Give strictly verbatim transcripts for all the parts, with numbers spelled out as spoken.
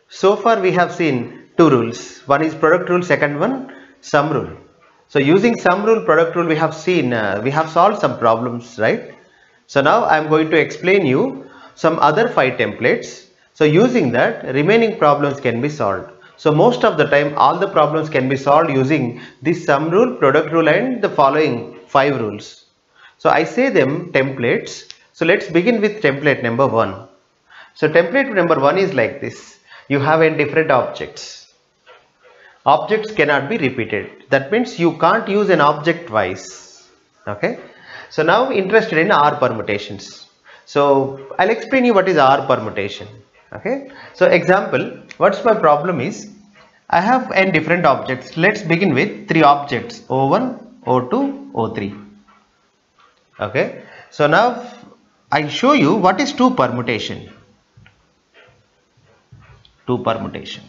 So far we have seen two rules. One is product rule, second one sum rule. So using sum rule, product rule, we have seen, uh, we have solved some problems, right? So now I am going to explain you some other five templates. So using that, remaining problems can be solved. So most of the time all the problems can be solved using this sum rule, product rule and the following five rules. So I say them templates. So let's begin with template number one. So template number one is like this. You have n different objects. Objects cannot be repeated. That means you can't use an object twice. Okay. So now interested in R permutations. So I'll explain you what is R permutation. Okay. So example, what's my problem is, I have n different objects. Let's begin with three objects, O one, O two, O three. Okay. So now I show you what is two permutation. Two permutation.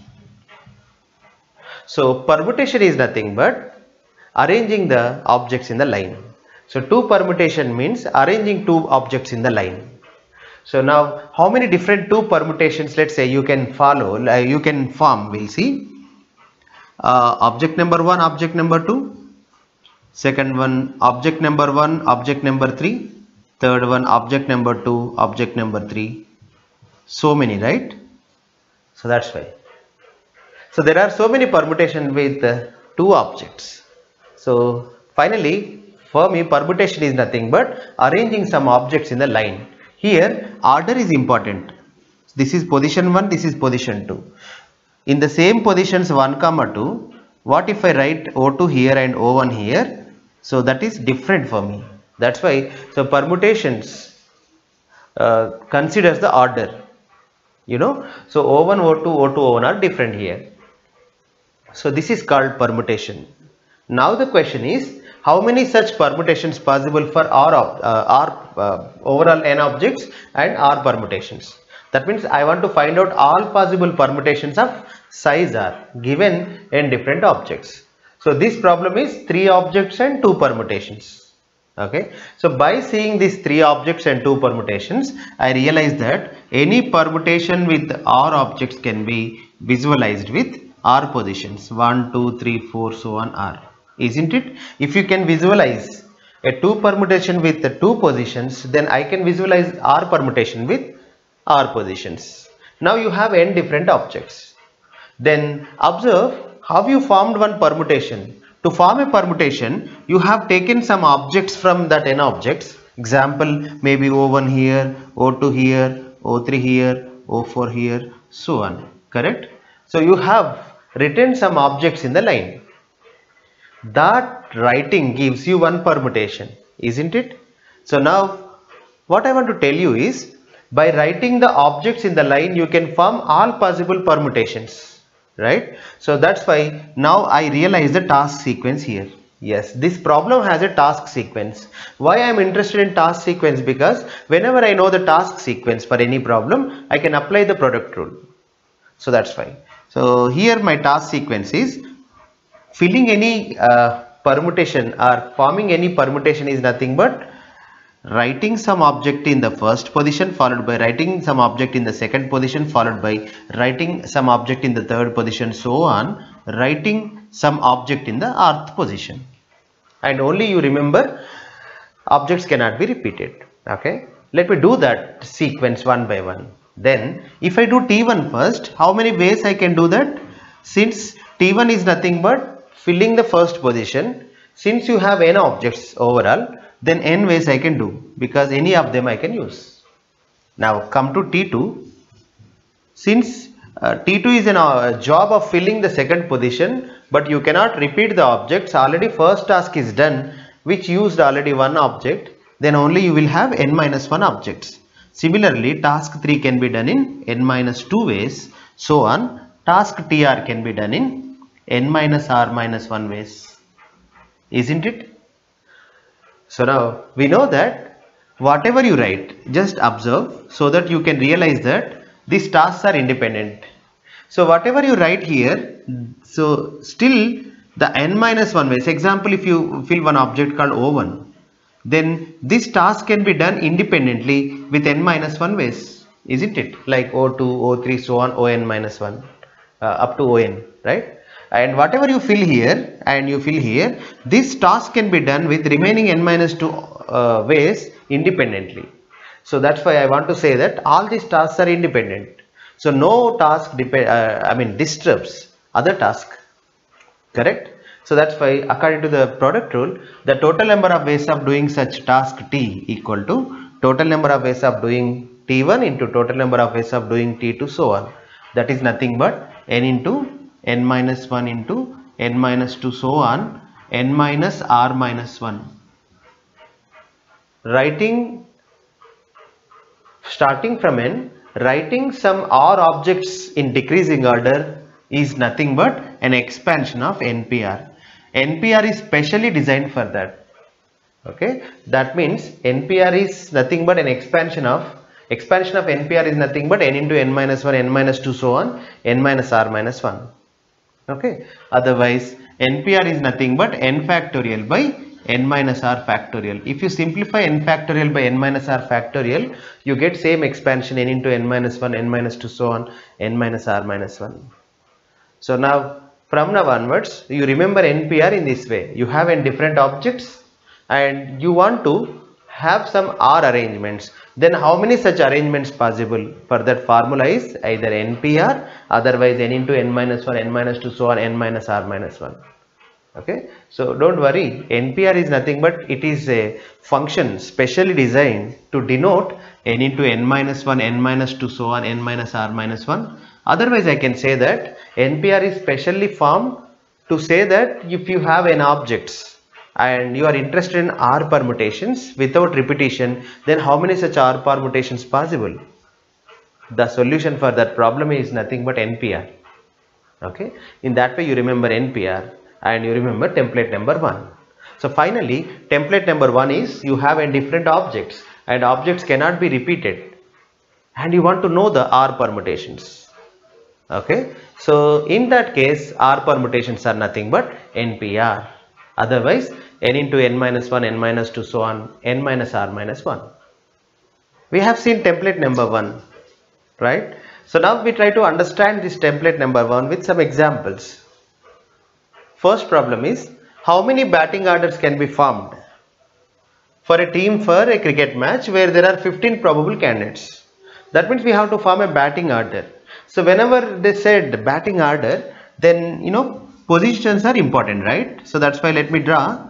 So permutation is nothing but arranging the objects in the line. So two permutation means arranging two objects in the line. So now how many different two permutations, let's say, you can follow, like you can form, we'll see. Uh, object number one, object number two, second one object number one, object number three, third one object number two, object number three. So many, right? So that's why. So there are so many permutations with uh, two objects. So finally, for me, permutation is nothing but arranging some objects in the line. Here order is important. This is position one, this is position two. In the same positions one comma two, what if I write O two here and O one here? So that is different for me. That's why, so permutations uh, considers the order. You know, so O one, O two, O two, O one are different here. So this is called permutation. Now the question is, how many such permutations possible for R, uh, R uh, overall n objects and R permutations? That means I want to find out all possible permutations of size R given n different objects. So this problem is three objects and two permutations. Okay. So by seeing these three objects and two permutations, I realize that any permutation with R objects can be visualized with R positions one, two, three, four, so on R. Isn't it? If you can visualize a two permutation with the two positions, then I can visualize R permutation with R positions. Now you have n different objects. Then observe how you formed one permutation. To form a permutation, you have taken some objects from that n objects. Example, maybe O one here, O two here, O three here, O four here, so on. Correct? So you have written some objects in the line. That writing gives you one permutation, isn't it? So now what I want to tell you is, by writing the objects in the line, you can form all possible permutations, right? So that's why now I realize the task sequence here. Yes, this problem has a task sequence. Why I am interested in task sequence? Because whenever I know the task sequence for any problem, I can apply the product rule. So that's why. So here my task sequence is filling any uh, permutation or forming any permutation is nothing but writing some object in the first position, followed by writing some object in the second position, followed by writing some object in the third position, so on, writing some object in the rth position. And only you remember, objects cannot be repeated. Okay, let me do that sequence one by one. Then if I do T one first, how many ways I can do that? Since T one is nothing but filling the first position, since you have n objects overall, then n ways I can do, because any of them I can use. Now come to T two. Since uh, T two is a uh, job of filling the second position, but you cannot repeat the objects, already first task is done, which used already one object, then only you will have n minus one objects. Similarly, task three can be done in n minus two ways, so on. Task T R can be done in n minus r minus one ways. Isn't it? So now we know that whatever you write, just observe so that you can realize that these tasks are independent. So whatever you write here, so still the n minus one ways. Example, if you fill one object called O one, then this task can be done independently with n minus one ways. isn't it? Like O two, O three, so on, On minus one, uh, up to On, right? And whatever you fill here and you fill here, this task can be done with remaining n minus two uh, ways independently. So that's why I want to say that all these tasks are independent. So no task depend, uh, I mean disturbs other task, correct? So that's why according to the product rule, the total number of ways of doing such task T equal to total number of ways of doing T one into total number of ways of doing T two, so on. That is nothing but n into n minus one into n minus two, so on, n minus r minus one. Writing, starting from n, writing some r objects in decreasing order is nothing but an expansion of N P R. N P R is specially designed for that. Okay, that means N P R is nothing but an expansion of expansion of N P R is nothing but n into n minus one, n minus two, so on, n minus r minus one. Okay, otherwise N P R is nothing but n factorial by n minus r factorial. If you simplify n factorial by n minus r factorial, you get same expansion n into n minus one, n minus two, so on, n minus r minus one. So now from now onwards, you remember N P R in this way. You have n different objects and you want to have some R arrangements. Then how many such arrangements possible? For that formula is either N P R, otherwise n into n minus one, n minus two, so on, n minus r minus one. Okay, so don't worry, N P R is nothing but it is a function specially designed to denote n into n minus one, n minus two, so on, n minus r minus one. Otherwise I can say that N P R is specially formed to say that if you have n objects and you are interested in R permutations without repetition, then how many such R permutations possible? The solution for that problem is nothing but N P R. Okay, in that way you remember N P R and you remember template number one. So finally template number one is you have n different objects and objects cannot be repeated and you want to know the R permutations. Okay, so in that case R permutations are nothing but N P R. Otherwise n into n minus one, n minus two, so on, n minus r minus one. We have seen template number one, right? So now we try to understand this template number one with some examples. First problem is how many batting orders can be formed for a team for a cricket match where there are fifteen probable candidates. That means we have to form a batting order. So whenever they said batting order, then you know positions are important, right? So that's why let me draw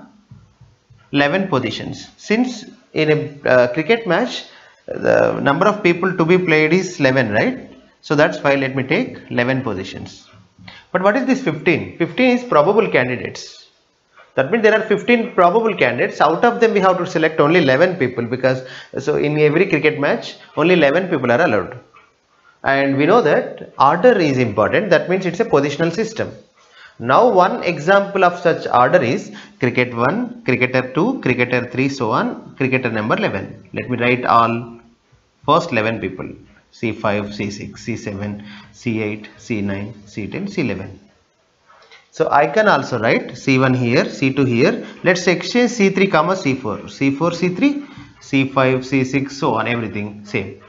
eleven positions. Since in a uh, cricket match the number of people to be played is eleven, right? So that's why let me take eleven positions. But what is this fifteen? fifteen is probable candidates. That means there are fifteen probable candidates. Out of them we have to select only eleven people, because so in every cricket match only eleven people are allowed. And we know that order is important. That means it's a positional system. Now one example of such order is cricket one, cricketer two, cricketer three, so on, cricketer number eleven. Let me write all first eleven people. C five, C six, C seven, C eight, C nine, C ten, C eleven. So I can also write C one here, C two here. Let's exchange C three comma C four. C four, C three, C five, C six, so on, everything same.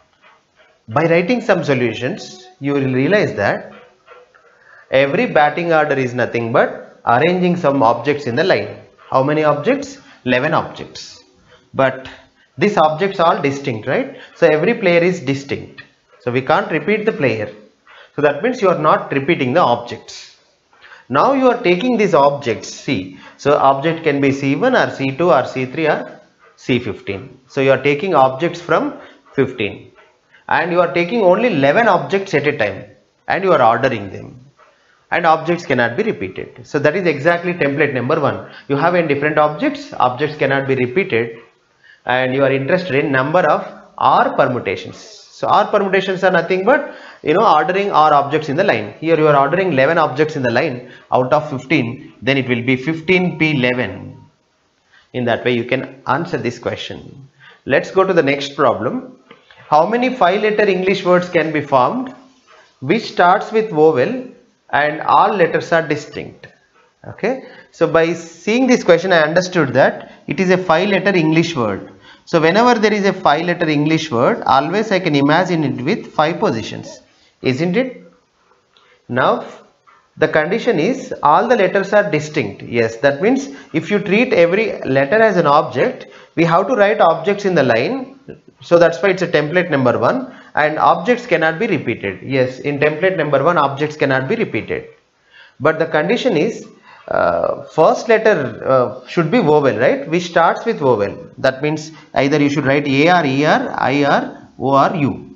By writing some solutions, you will realize that every batting order is nothing but arranging some objects in the line. How many objects? eleven objects. But these objects are all distinct, right? So every player is distinct. So we can't repeat the player. So that means you are not repeating the objects. Now you are taking these objects, see. So object can be C one or C two or C three or C fifteen. So you are taking objects from fifteen. And you are taking only eleven objects at a time. And you are ordering them. And objects cannot be repeated. So that is exactly template number one. You have in different objects. Objects cannot be repeated. And you are interested in number of R permutations. So R permutations are nothing but you know ordering R objects in the line. Here you are ordering eleven objects in the line out of fifteen. Then it will be fifteen P eleven. In that way you can answer this question. Let's go to the next problem. How many five letter English words can be formed which starts with vowel and all letters are distinct? Okay. So by seeing this question I understood that it is a five letter English word. So whenever there is a five letter English word, always I can imagine it with five positions, isn't it? Now the condition is all the letters are distinct. Yes, that means if you treat every letter as an object, we have to write objects in the line. So that's why it's a template number one, and objects cannot be repeated. Yes, in template number one, objects cannot be repeated. But the condition is uh, first letter uh, should be vowel, right? Which starts with vowel. That means either you should write A R, E R, I R, O R, U.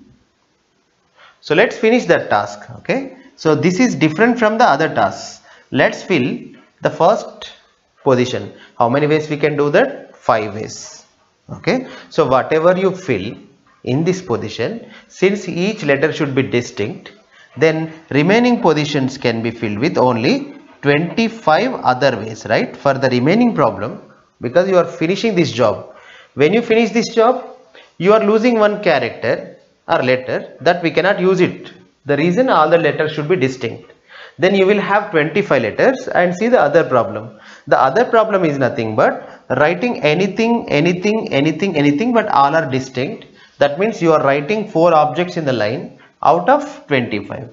So let's finish that task. Okay. So this is different from the other tasks. Let's fill the first position. How many ways we can do that? Five ways. Okay. So whatever you fill in this position, since each letter should be distinct, then remaining positions can be filled with only twenty-five other ways, right? For the remaining problem, because you are finishing this job. When you finish this job, you are losing one character or letter that we cannot use it. The reason all the letters should be distinct. Then you will have twenty-five letters and see the other problem. The other problem is nothing but writing anything, anything, anything, anything, but all are distinct. That means you are writing four objects in the line out of twenty-five.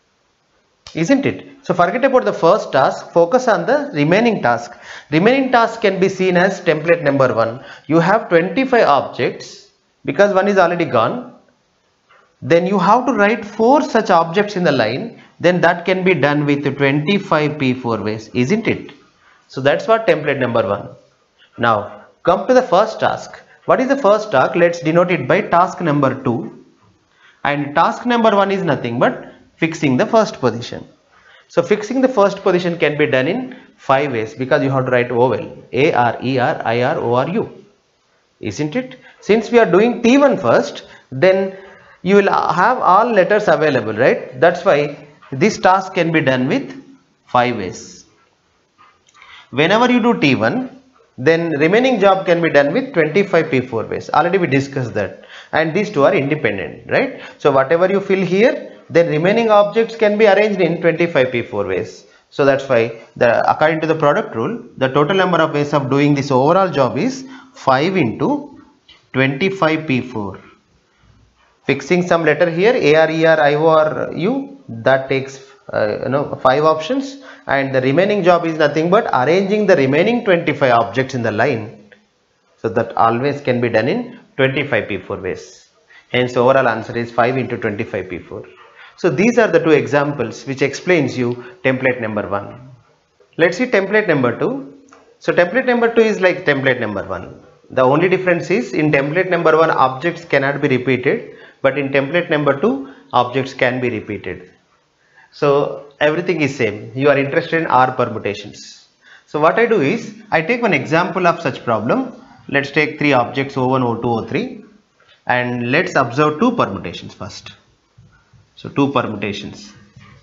Isn't it? So forget about the first task, focus on the remaining task. Remaining task can be seen as template number one. You have twenty-five objects because one is already gone. Then you have to write four such objects in the line. Then that can be done with twenty-five P four ways, isn't it? So that's what template number one. Now come to the first task. What is the first task? Let's denote it by task number two. And task number one is nothing but fixing the first position. So fixing the first position can be done in five ways because you have to write vowel A R, E R, I R, O R, U. Isn't it? Since we are doing T one first, then you will have all letters available, right? That's why this task can be done with five ways. Whenever you do T one, then remaining job can be done with twenty-five P four ways. Already we discussed that. And these two are independent, right? So whatever you fill here, then remaining objects can be arranged in twenty-five P four ways. So that's why the according to the product rule, the total number of ways of doing this overall job is five into twenty-five P four. Fixing some letter here, A R, E R, I O R, U, that takes uh, you know five options, and the remaining job is nothing but arranging the remaining twenty-five objects in the line. So that always can be done in twenty-five P four ways. Hence overall answer is five into twenty-five P four. So these are the two examples which explains you template number one. Let's see template number two. So template number two is like template number one. The only difference is in template number one objects cannot be repeated, but in template number two objects can be repeated. So everything is same. You are interested in R permutations. So what I do is I take one example of such problem. Let's take three objects O one, O two, O three, and let's observe two permutations first. So two permutations.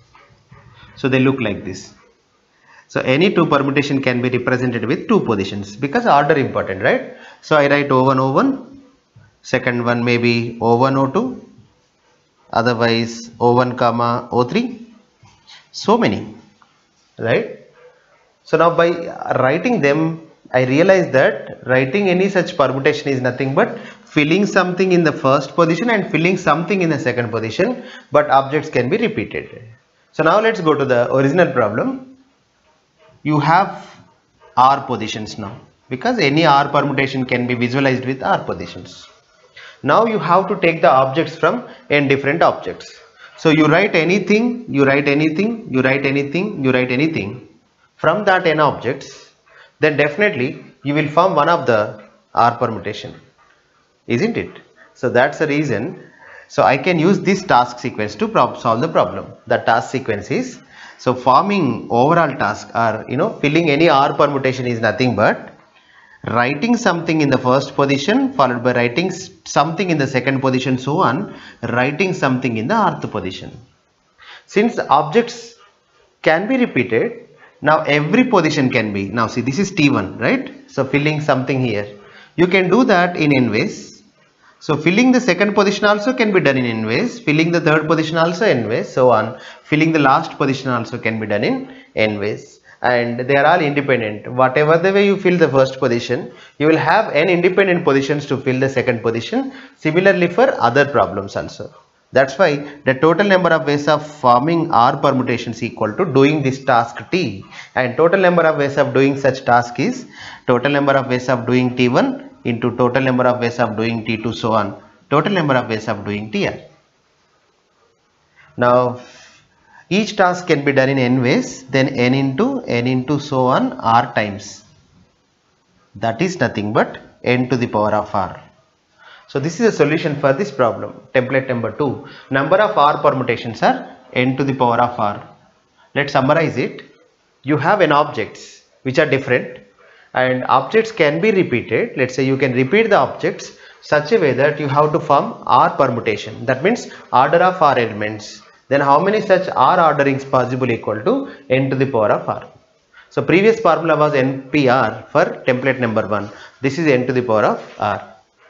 So they look like this. So any two permutation can be represented with two positions because order important, right? So I write O one, O one, second one maybe O one, O two, otherwise O one comma O three. So many, right? So now by writing them, I realize that writing any such permutation is nothing but filling something in the first position and filling something in the second position, but objects can be repeated. So now let's go to the original problem. You have R positions now because any R permutation can be visualized with R positions. Now you have to take the objects from n different objects. So you write anything, you write anything, you write anything, you write anything from that n objects, then definitely you will form one of the R permutation, isn't it? So that's the reason. So I can use this task sequence to solve the problem. The task sequence is, so forming overall task or you know filling any R permutation is nothing but writing something in the first position followed by writing something in the second position, so on, writing something in the rth position. Since the objects can be repeated, now every position can be, now see this is T one, right? So filling something here, you can do that in n ways. So filling the second position also can be done in n ways, filling the third position also n ways, so on. Filling the last position also can be done in n ways. and they are all independent. Whatever the way you fill the first position, you will have n independent positions to fill the second position. Similarly for other problems also. That's why the total number of ways of forming R permutations equal to doing this task T, and total number of ways of doing such task is total number of ways of doing T one into total number of ways of doing T two, so on, total number of ways of doing T R. Now each task can be done in n ways, then n into n into so on R times. That is nothing but n to the power of R. So this is a solution for this problem. Template number two. Number of R permutations are n to the power of R. Let's summarize it. You have n objects which are different, and objects can be repeated. Let's say you can repeat the objects such a way that you have to form R permutation. That means order of R elements. Then how many such R orderings possible equal to n to the power of R. So previous formula was N P R for template number one. This is n to the power of R.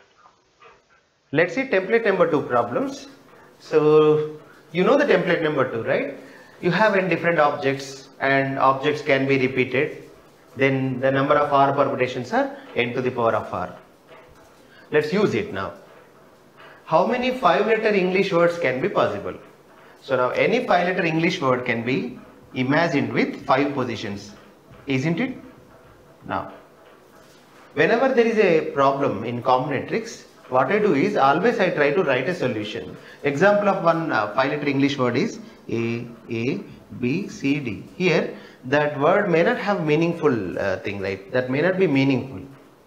Let's see template number two problems. So you know the template number two, right? You have n different objects, and objects can be repeated. Then the number of R permutations are n to the power of R. Let's use it now. How many five letter English words can be possible? So now any five letter English word can be imagined with five positions, isn't it? Now whenever there is a problem in combinatorics, what I do is always I try to write a solution. Example of one uh, five letter English word is A, A, B, C, D. Here that word may not have meaningful uh, thing, right? That may not be meaningful.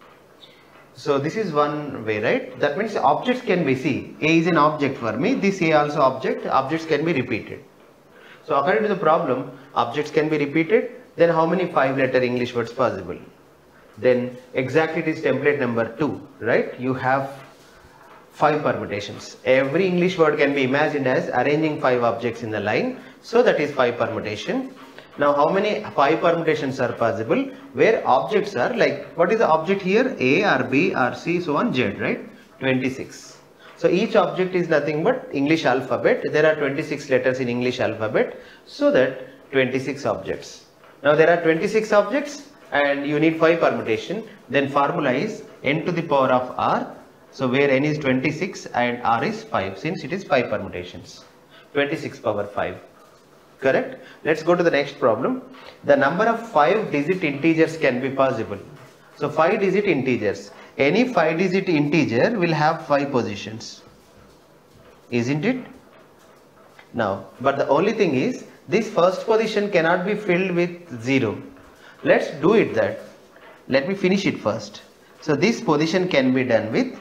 So this is one way, right? That means objects can be, see, A is an object for me, this A also object, objects can be repeated. So according to the problem, objects can be repeated, then how many five letter English words possible? Then exactly it is template number two, right? You have five permutations. Every English word can be imagined as arranging five objects in the line. So that is five permutation. Now how many five permutations are possible where objects are like, what is the object here? A or B or C, so on, Z, right? twenty-six. So each object is nothing but English alphabet. There are twenty-six letters in English alphabet. So that twenty-six objects. Now there are twenty-six objects and you need five permutation. Then formula is n to the power of R. So where n is twenty-six and R is five, since it is five permutations. twenty-six power five. Correct? Let's go to the next problem. The number of five digit integers can be possible. So five digit integers. Any five digit integer will have five positions. Isn't it? Now, but the only thing is this first position cannot be filled with zero. Let's do it that. Let me finish it first. So this position can be done with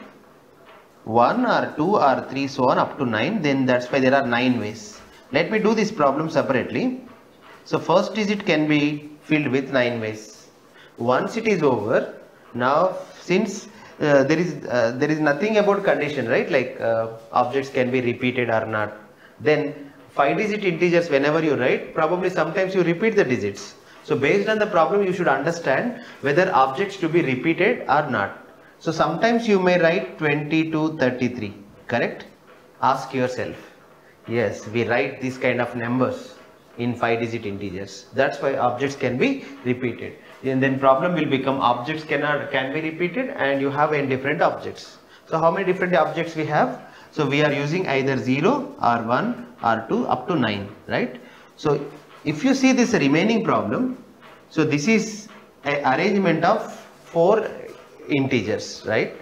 one or two or three, so on up to nine. Then that's why there are nine ways. Let me do this problem separately. So first digit can be filled with nine ways. Once it is over, now since uh, there is uh, there is nothing about condition, right? Like uh, objects can be repeated or not. Then five digit integers, whenever you write, probably sometimes you repeat the digits. So based on the problem, you should understand whether objects to be repeated or not. So sometimes you may write twenty to thirty-three, correct? Ask yourself. Yes, we write these kind of numbers in five digit integers. That's why objects can be repeated. And then problem will become objects cannot can be repeated and you have n different objects. So how many different objects we have? So we are using either zero or one or two up to nine, right? So if you see this remaining problem, so this is an arrangement of four integers, right?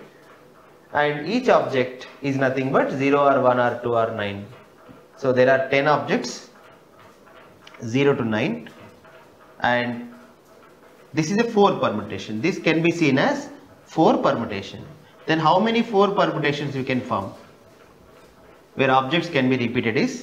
And each object is nothing but zero or one or two or nine. So there are ten objects, zero to nine, and this is a four permutation. This can be seen as four permutation. Then how many four permutations you can form? Where objects can be repeated is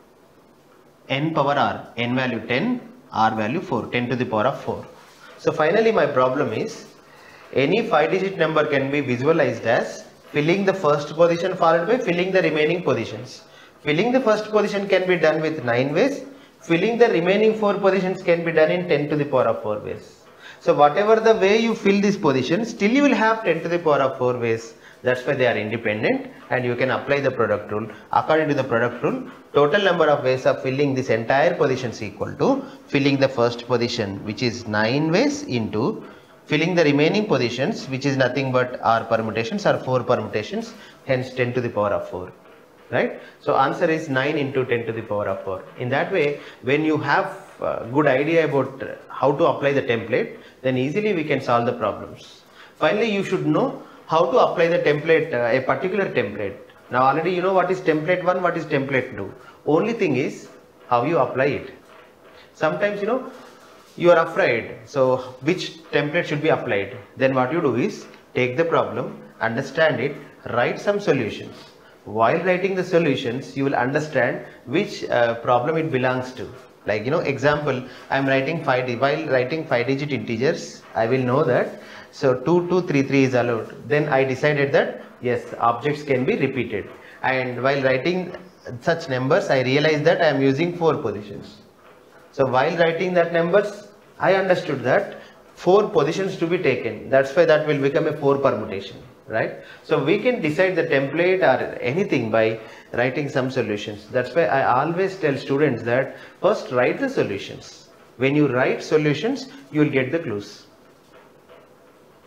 n power r, n value ten, r value four, ten to the power of four. So finally my problem is any five digit number can be visualized as filling the first position followed by filling the remaining positions. Filling the first position can be done with nine ways. Filling the remaining four positions can be done in ten to the power of four ways. So whatever the way you fill this position, still you will have ten to the power of four ways. That's why they are independent, and you can apply the product rule. According to the product rule, total number of ways of filling this entire position is equal to filling the first position, which is nine ways, into filling the remaining positions, which is nothing but r permutations or four permutations, hence ten to the power of four. Right? So answer is nine into ten to the power of four. In that way, when you have a good idea about how to apply the template, then easily we can solve the problems. Finally, you should know how to apply the template, uh, a particular template. Now already you know what is template one, what is template two. Only thing is how you apply it. Sometimes you know you are afraid, so which template should be applied. Then what you do is take the problem, understand it, write some solutions. While writing the solutions, you will understand which uh, problem it belongs to. Like, you know, example, I am writing five, while writing five digit integers, I will know that, so two two three three is allowed. Then I decided that yes, objects can be repeated. And while writing such numbers, I realized that I am using four positions. So while writing that numbers, I understood that four positions to be taken. That's why that will become a four permutation. Right? So we can decide the template or anything by writing some solutions. That's why I always tell students that first write the solutions. When you write solutions, you will get the clues.